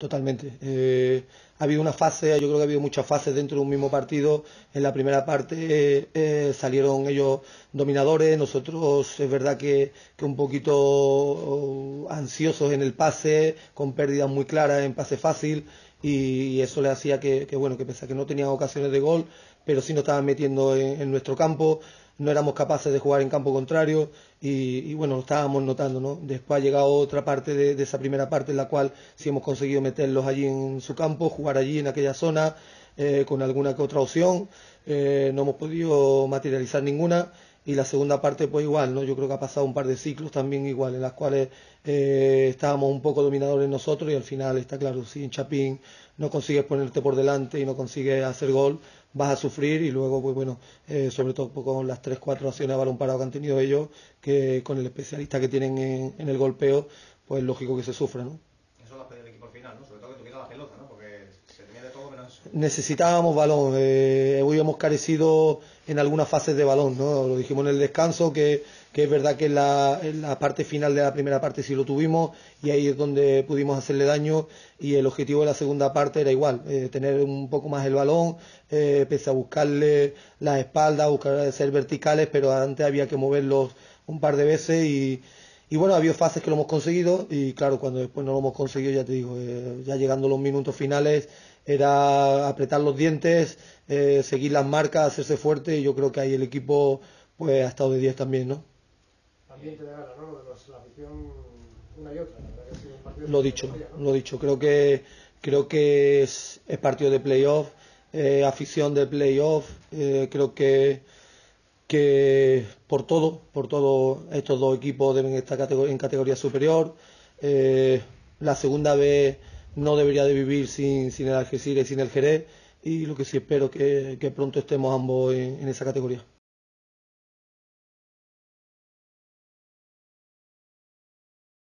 Totalmente. Ha habido una fase, yo creo que ha habido muchas fases dentro de un mismo partido. En la primera parte salieron ellos dominadores, nosotros es verdad que un poquito ansiosos en el pase, con pérdidas muy claras en pase fácil, y eso le hacía bueno, que pese a que no tenían ocasiones de gol, pero sí nos estaban metiendo en nuestro campo, no éramos capaces de jugar en campo contrario y bueno, lo estábamos notando, ¿no? Después ha llegado otra parte de esa primera parte en la cual sí hemos conseguido meterlos allí en su campo, jugar allí en aquella zona con alguna que otra opción, no hemos podido materializar ninguna. Y la segunda parte pues igual, ¿no? Yo creo que ha pasado un par de ciclos también igual, en las cuales estábamos un poco dominadores nosotros y al final está claro, si en Chapín no consigues ponerte por delante y no consigues hacer gol, vas a sufrir y luego pues bueno, sobre todo con las 3-4 acciones a balón parado que han tenido ellos, que con el especialista que tienen en el golpeo, pues lógico que se sufra, ¿no? Eso lo ha pedido el equipo al final, ¿no? Sobre todo que tuviera la pelota, ¿no? Porque se tenía de todo menos eso. Necesitábamos balón, hoy hemos carecido en algunas fases de balón, ¿no? Lo dijimos en el descanso, que es verdad que en la parte final de la primera parte sí lo tuvimos y ahí es donde pudimos hacerle daño y el objetivo de la segunda parte era igual, tener un poco más el balón, pese a buscarle las espaldas, buscar ser verticales, pero antes había que moverlos un par de veces y bueno, ha habido fases que lo hemos conseguido y claro, cuando después no lo hemos conseguido, ya te digo, ya llegando los minutos finales, era apretar los dientes, seguir las marcas, hacerse fuerte y yo creo que ahí el equipo pues ha estado de 10 también, ¿no? Ambiente de gana, ¿no? La afición una y otra, la verdad que ha sido un partido Lo dicho, ¿no? lo dicho, creo que es partido de playoff, afición de playoff, creo que por todo estos dos equipos deben estar en categoría superior. La segunda vez no debería de vivir sin el Algeciras y sin el Jerez y lo que sí espero que pronto estemos ambos en esa categoría.